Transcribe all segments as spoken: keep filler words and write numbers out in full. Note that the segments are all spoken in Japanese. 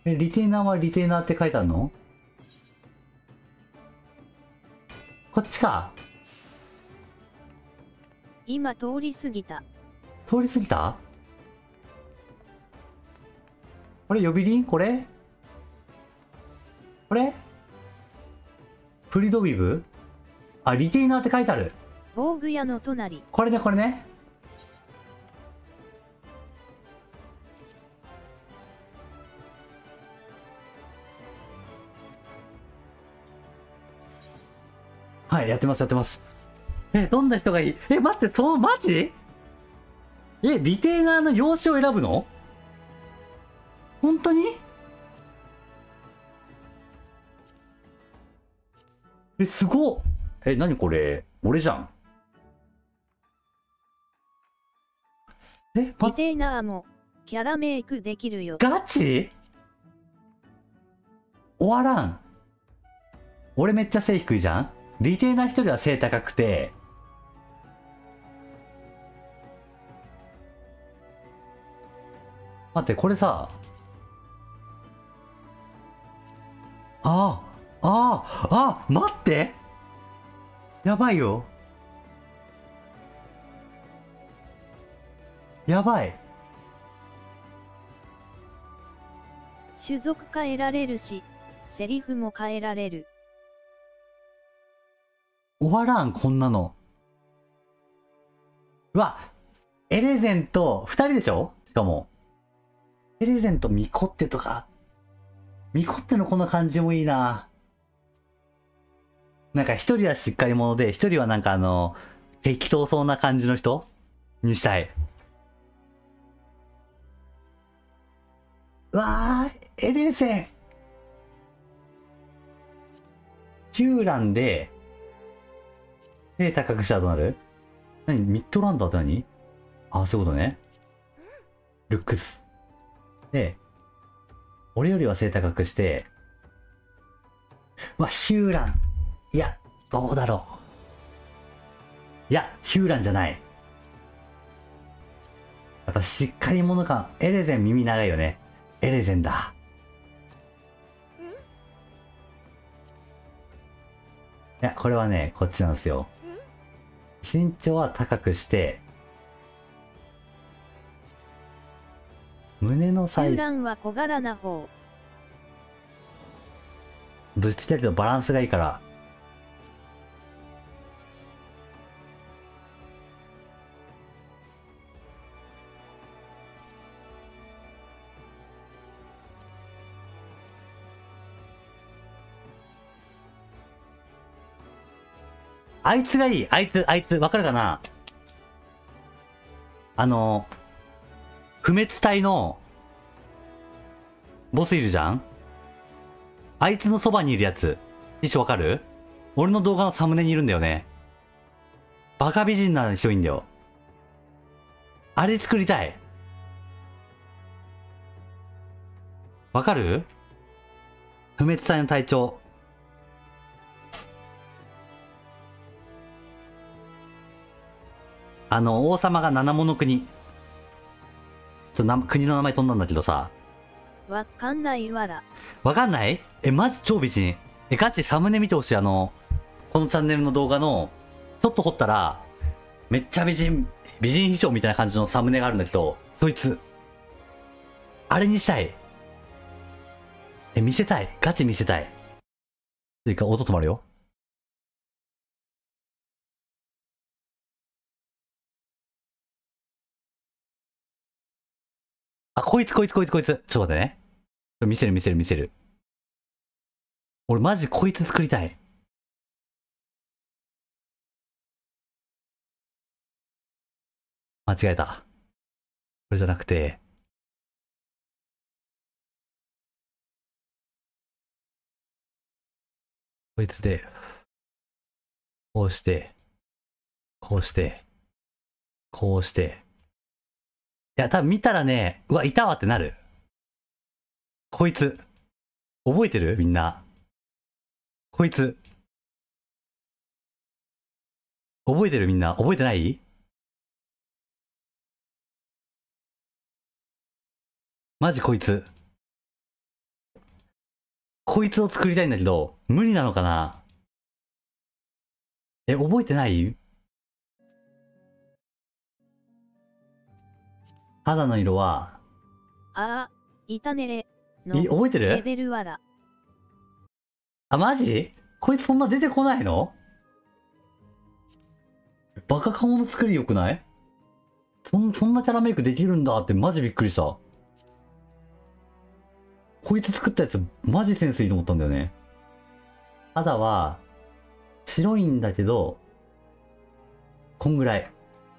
え、リテイナーはリテイナーって書いてあるの？こっちか。 今通り過ぎた。 通り過ぎた？これ呼び鈴？これこれフリドビブ？あ、リテイナーって書いてある。 防具屋の隣。 これね、これね。はい、やってます、やってます。え、どんな人がいい？え、待って、と、マジ？え、リテイナーの用紙を選ぶの？本当に？え、すごっ。え、なにこれ？俺じゃん。え、 リテイナーもキャラメイクできるよ。 ガチ？終わらん。俺めっちゃ背低いじゃん。リテイナー一人は背高くて、待って、これさ、ああ、ああ、あ、待って、やばいよ。やばい。 種族変えられるし、セリフも変えられる。 終わらん、こんなの。うわ、エレゼント、二人でしょ？しかも。エレゼント、ミコッテとか。ミコッテのこの感じもいいな。なんか一人はしっかり者で、一人はなんかあの、適当そうな感じの人にしたい。うわー、エレゼン。ヒューランで、背高くしたらどうなる？何？ミッドランダーって何？ああ、そういうことね。ルックス。で、俺よりは背高くして、うわ、ヒューラン。いや、どうだろう。いや、ヒューランじゃない。やっぱしっかり者感。エレゼン耳長いよね。エレゼンだ。いや、これはね、こっちなんですよ。身長は高くして、胸のサイズ。 ヒューランは小柄な方。 ぶつけるとバランスがいいから。あいつがいい。あいつ、あいつ、わかるかな？あの、不滅隊の、ボスいるじゃん？あいつのそばにいるやつ。一緒わかる？俺の動画のサムネにいるんだよね。バカ美人な人いいんだよ。あれ作りたい。わかる？不滅隊の隊長。あの、王様が七物国。ちょっとな、国の名前飛んだんだけどさ。 わかんないわら。 わかんない？え、マジ超美人。え、ガチサムネ見てほしい。あの、このチャンネルの動画の、ちょっと掘ったら、めっちゃ美人、美人秘書みたいな感じのサムネがあるんだけど、そいつ。あれにしたい。え、見せたい。ガチ見せたい。一回音止まるよ。あ、こいつこいつこいつこいつ。ちょっと待ってね。見せる見せる見せる。俺マジこいつ作りたい。間違えた。これじゃなくて、こいつで、こうして、こうして、こうして。いや、多分見たらね、うわ、いたわってなる。こいつ。覚えてる？みんな。こいつ。覚えてる？みんな。覚えてない？マジこいつ。 こいつを作りたいんだけど、無理なのかな。え、覚えてない？肌の色は、 ああ、いたねれ。 え、 の覚えてレる？ ベルわら。 あ、マジ？こいつそんな出てこないの？バカ顔の作り良くない？そん、そんなキャラメイクできるんだってマジびっくりした。こいつ作ったやつマジセンスいいと思ったんだよね。肌は、白いんだけど、こんぐらい。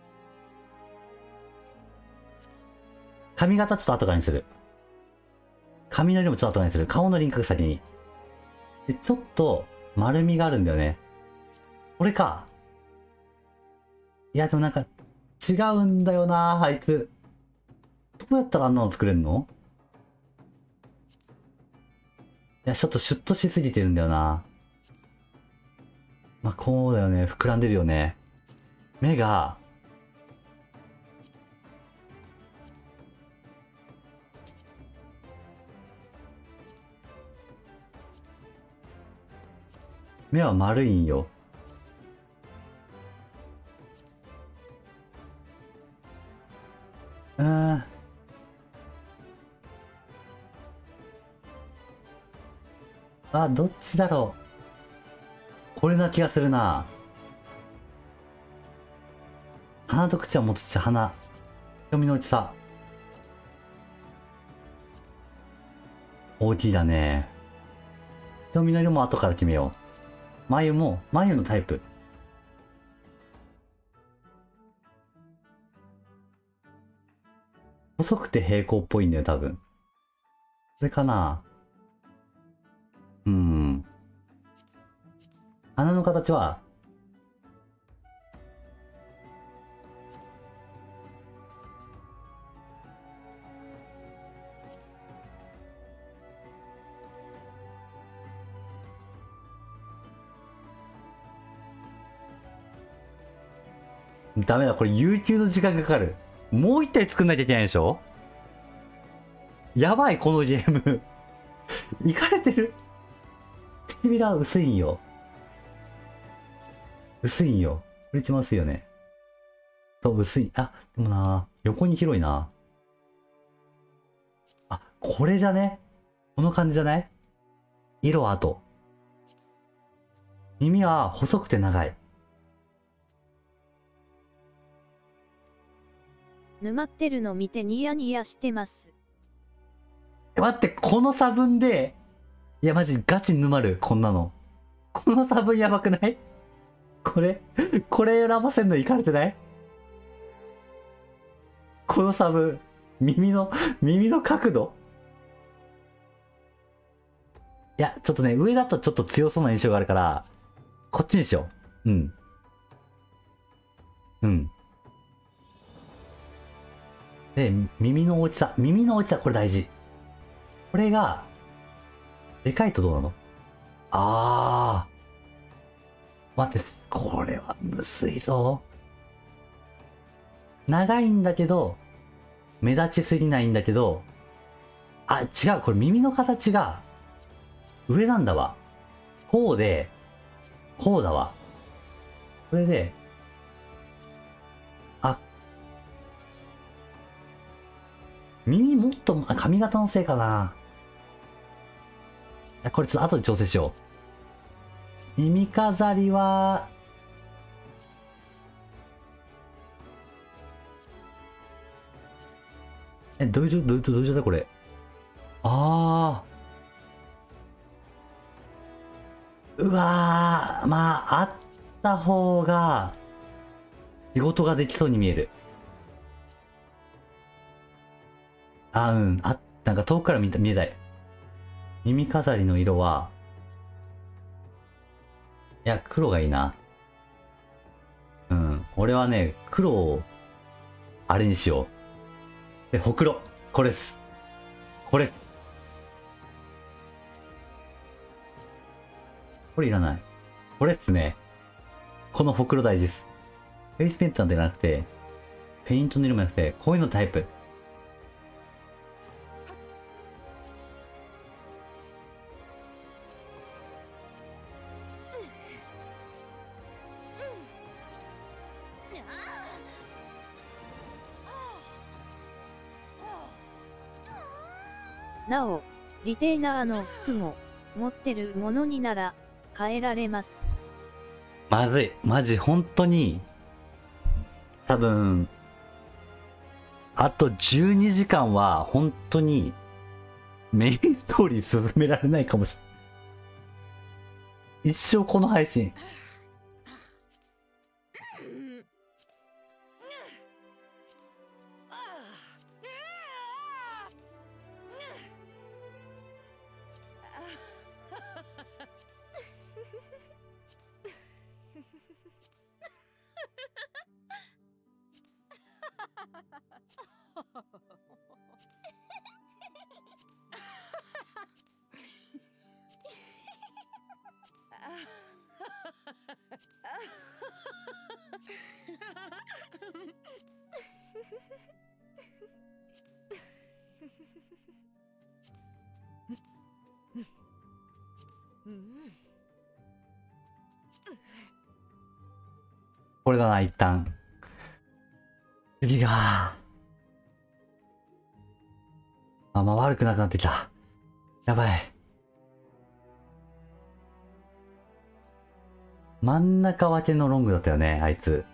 髪型ちょっと後からにする。髪の色もちょっと後からにする。顔の輪郭先に。で、ちょっと丸みがあるんだよね。これか。いや、でもなんか違うんだよな、あいつ。どうやったらあんなの作れんの？いや、ちょっとシュッとしすぎてるんだよな。まあ、こうだよね。膨らんでるよね。目が、目は丸いんよ。うーん。あ、どっちだろう。これな気がするな。鼻と口はもっとちっちゃい。鼻。瞳の大きさ。大きいだね。瞳の色も後から決めよう。眉も、眉のタイプ。細くて平行っぽいんだよ、多分。これかな。うーん。鼻の形は、ダメだ、これ有給の時間がかかる。もう一体作んなきゃいけないでしょ？やばい、このゲーム。いかれてる。唇は薄いんよ。薄いんよ。これ一番薄いよね。そう、薄い。あ、でもな、横に広いな。あ、これじゃね？この感じじゃない？色は後。耳は細くて長い。 沼ってるの見てニヤニヤしてます。 え、待って、この差分で、いや、マジガチ沼る、こんなの。この差分やばくない？これ、これ選ばせんのいかれてない？この差分、耳の、耳の角度。いや、ちょっとね、上だとちょっと強そうな印象があるから、こっちにしよう。うん。うん。で、耳の大きさ。耳の大きさ、これ大事。これが、でかいとどうなの？あー。待って、これはむずいぞ。長いんだけど、目立ちすぎないんだけど、あ、違う。これ耳の形が、上なんだわ。こうで、こうだわ。これで、あ、耳もっと、あ、髪型のせいかな。いや、これちょっと後で調整しよう。耳飾りは、え、どういう状どういうどういう状態これ。あー。うわー、まあ、あった方が、仕事ができそうに見える。あ、うん。あ、なんか遠くから見た、見えたい。耳飾りの色は、いや、黒がいいな。うん。俺はね、黒を、あれにしよう。で、ほくろ。これっす。これ。これいらない。これっすね。このほくろ大事です。フェイスペイントなんてなくて、ペイントの色もなくて、こういうのタイプ。 なお、リテイナーの服も、持ってるものになら、変えられます。 まずい。マジ、本当に、多分、あとじゅうにじかんは、本当に、メインストーリー進められないかもしれない。一生この配信。これだな、一旦。次が。あんま悪くなくなってきた。やばい。真ん中分けのロングだったよね、あいつ。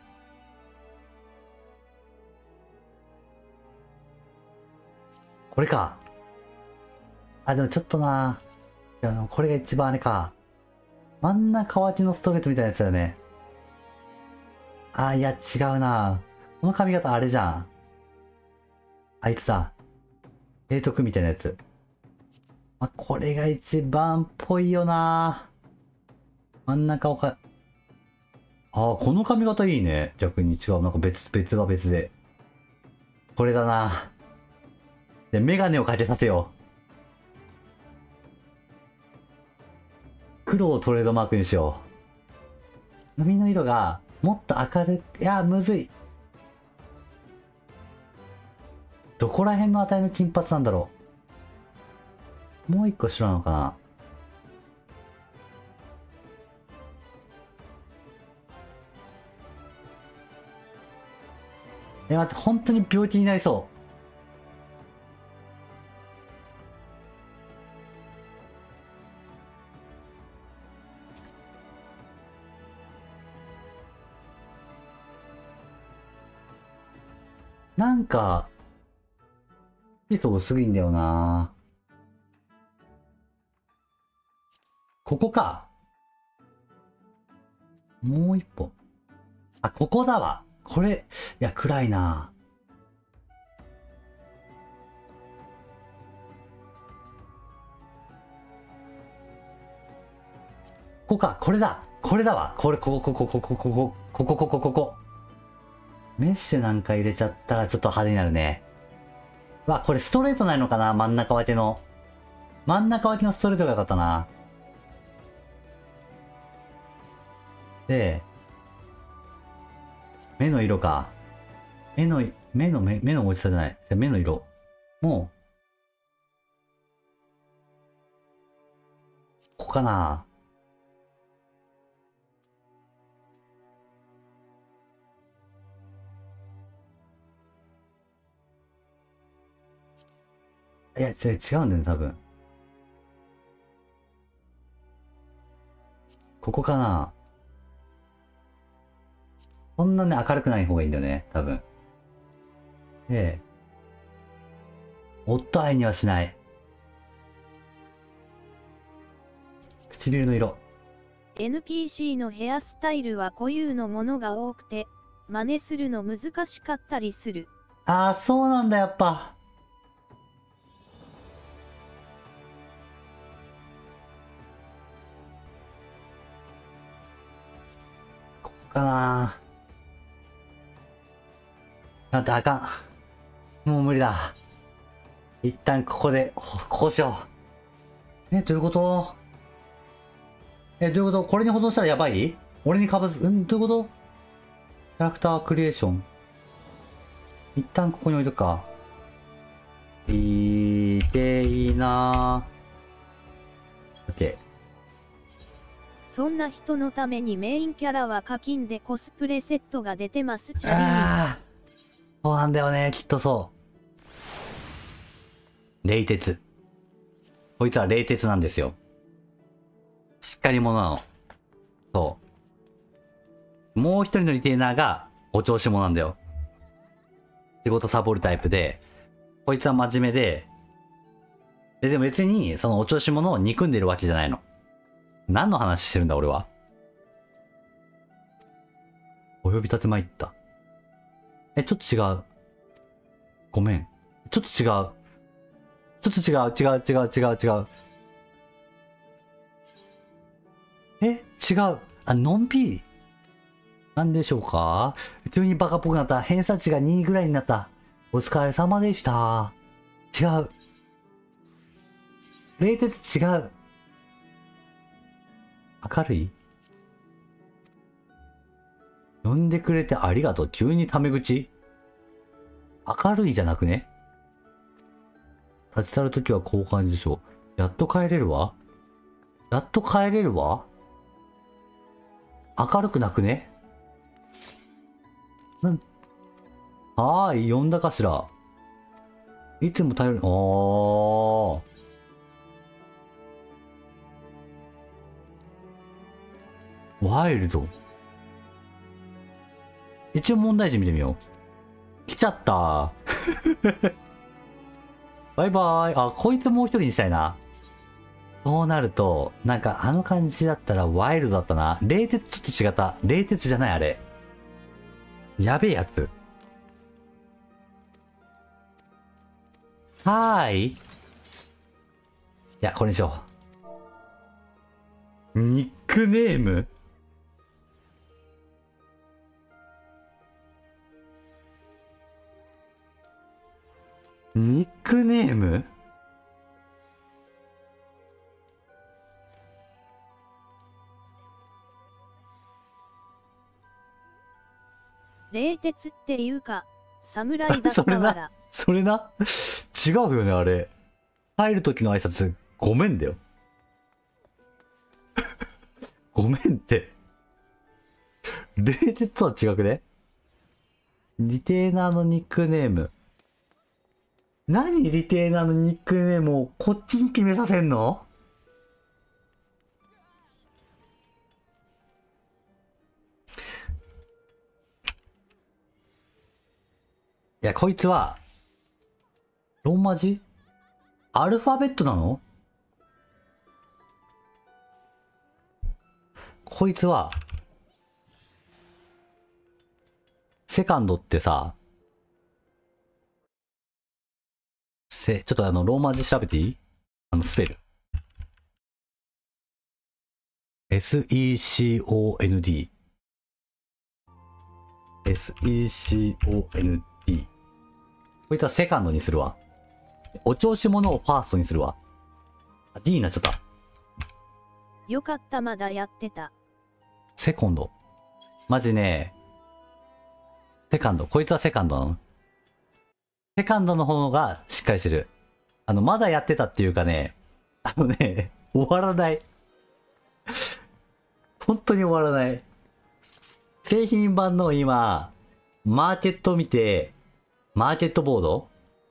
これか。あ、でもちょっとな。いや、これが一番あれか。真ん中分けのストレートみたいなやつだよね。あ、いや、違うな。この髪型あれじゃん。あいつさ。提督みたいなやつ。まあ、これが一番っぽいよな。真ん中をか、ああ、この髪型いいね。逆に違う。なんか別、別は別で。これだな。で、メガネをかけさせよう。黒をトレードマークにしよう。髪の色がもっと明るく、いや、むずい。どこら辺の値の金髪なんだろう。もう一個白なのかな。え、待って、本当に病気になりそう。なんか、ピース薄いんだよな。ここか。もう一歩。あ、ここだわ。これ、いや、暗いな。ここか。これだ。これだわ。これ、ここ、ここ、ここ、ここ、ここ、ここ、ここ、ここ。メッシュなんか入れちゃったらちょっと派手になるね。わ、これストレートないのかな、真ん中分けの。真ん中分けのストレートがよかったな。で、目の色か。目の、目の、目目の大きさじゃない。目の色。もう、ここかな。いや、違う、違うんだよね、多分。ここかな。そんなね、明るくない方がいいんだよね、多分。で、オットアイにはしない。唇の色。 エヌピーシー のヘアスタイルは固有のものが多くて、真似するの難しかったりする。 ああ、そうなんだ、やっぱ。ここかな。なんてあかん。もう無理だ。一旦ここで、こうしよう。え、どういうこと？え、どういうこと？これに保存したらやばい？俺にかぶす。ん、どういうこと？キャラクタークリエーション。一旦ここに置いとくか。いいていいなぁ。OK。 そんな人のためにメインキャラは課金でコスプレセットが出てますチャリに。 ああ。そうなんだよね、きっとそう。冷徹。 こいつは冷徹なんですよ。しっかり者なの。そう。もう一人のリテイナーがお調子者なんだよ。仕事サボるタイプで、こいつは真面目で、で、でも別にそのお調子者を憎んでるわけじゃないの。何の話してるんだ俺は。お呼び立て参った。え、ちょっと違う。ごめん。ちょっと違う。ちょっと違う、違う、違う、違う、違う。え、違う。あ、のんびり。なんでしょうか？急にバカっぽくなった。偏差値がにぐらいになった。お疲れ様でした。違う。冷徹違う。明るい？呼んでくれてありがとう。急にタメ口？明るいじゃなくね？立ち去るときはこう感じでしょう。やっと帰れるわ。やっと帰れるわ。明るくなくね？なん、はーい、呼んだかしら。いつも頼り、おー。ワイルド。一応問題児見てみよう。来ちゃった。バイバイ。あ、こいつもう一人にしたいな。そうなると、なんかあの感じだったらワイルドだったな。冷徹ちょっと違った。冷徹じゃないあれ。やべえやつ。はーい。いや、これにしよう。ニックネーム？ニックネーム？ 冷徹っていうか、侍だったわら。 それな、違うよね、あれ。入る時の挨拶、ごめんだよ。ごめんって。冷徹とは違くね？リテーナーのニックネーム。何リテーナーのニックネームをこっちに決めさせんの？いや、こいつは、ローマ字？アルファベットなの？こいつは、セカンドってさ、せ、ちょっとあの、ローマ字調べていい？あの、スペル。エスイーシーオーエヌディー。エスイーシーオーエヌディー。こいつはセカンドにするわ。お調子者をファーストにするわ。あ、D になっちゃった。 よかった、まだやってた。 セコンド。マジね。セカンド。こいつはセカンドなの？セカンドの方がしっかりしてる。あの、まだやってたっていうかね、あのね、終わらない。本当に終わらない。製品版の今、マーケット見て、マーケットボード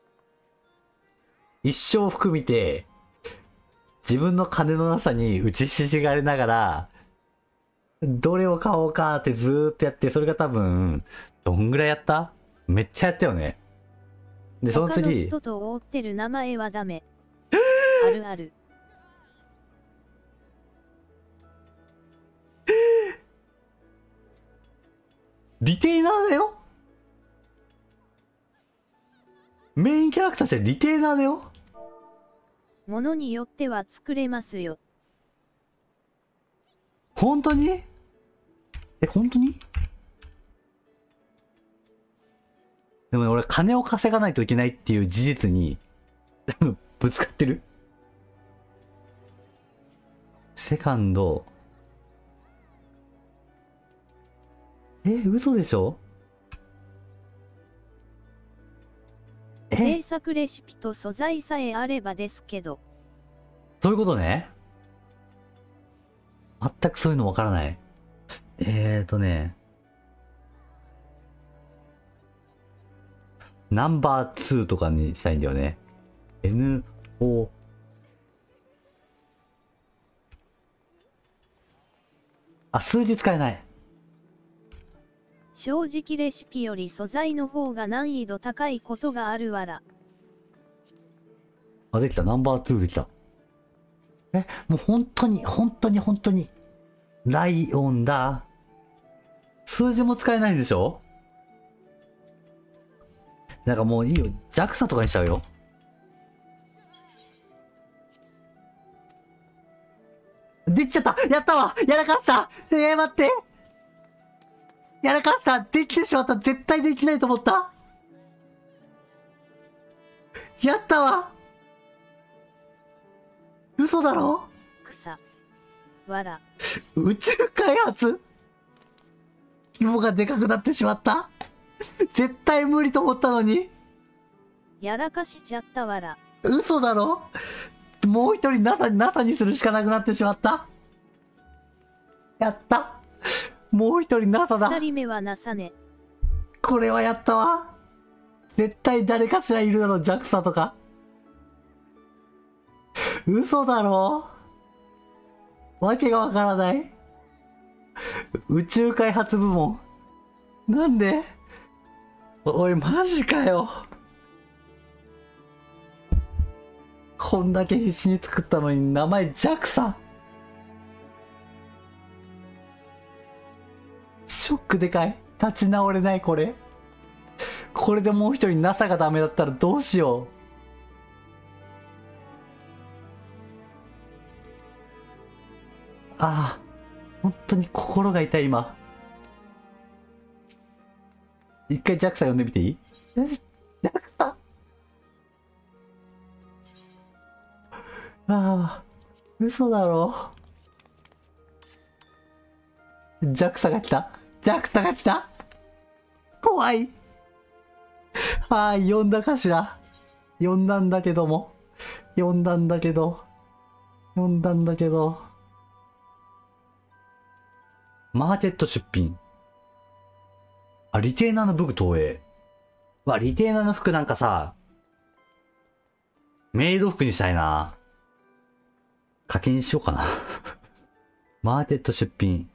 一生服見て、自分の金のなさに打ちひしがれながら、どれを買おうかってずーっとやって、それが多分、どんぐらいやった？めっちゃやったよね。で、その次。 他の人と覆ってる名前はダメ。あるある。 リテイナーだよ？メインキャラクターしてリテイナーだよ？ ものによっては作れますよ。 本当に？え、本当に？でもね、俺金を稼がないといけないっていう事実に、ぶつかってる？セカンド。え、嘘でしょ？え？ 制作レシピと素材さえあればですけど。 そういうことね。全くそういうのわからない。えーとね。ナンバーツーとかにしたいんだよね。エヌオーあ、数字使えない。 正直レシピより素材の方が難易度高いことがあるわら。 あ、できた。ナンバーツーできた。え、もう本当に、本当に本当に。ライオンだ。数字も使えないんでしょ？なんかもういいよ。ジャクサとかにしちゃうよ。できちゃった。やったわ。やらかした。えー、待って。やらかした。できてしまった。絶対できないと思った。やったわ。嘘だろ？ 草。わら。 宇宙開発？規模がでかくなってしまった。絶対無理と思ったのに。 やらかしちゃったわら。 嘘だろ？もう一人 NASA に NASA にするしかなくなってしまった。やった。もう一人 NASA だ。 二人目は NASA ね。 これはやったわ。絶対誰かしらいるだろう、ジャクサ とか。嘘だろ？わけがわからない。宇宙開発部門。なんで？おい、マジかよ。こんだけ必死に作ったのに名前 ジャクサ。ショックでかい。立ち直れないこれ。これでもう一人 NASA がダメだったらどうしよう。ああ、本当に心が痛い今。一回 ジャクサ 呼んでみていい？ジャクサ。ああ、嘘だろ。ジャクサ が来た。ジャクサ が来た。怖い。ああ、呼んだかしら。呼んだんだけども。呼んだんだけど。呼んだんだけど。マーケット出品。あ、リテーナーの武具投影。わ、リテーナーの服なんかさ、メイド服にしたいな。課金しようかな。マーケット出品。